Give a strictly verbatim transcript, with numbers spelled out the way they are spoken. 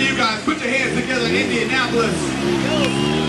you guys. Put your hands together in Indianapolis.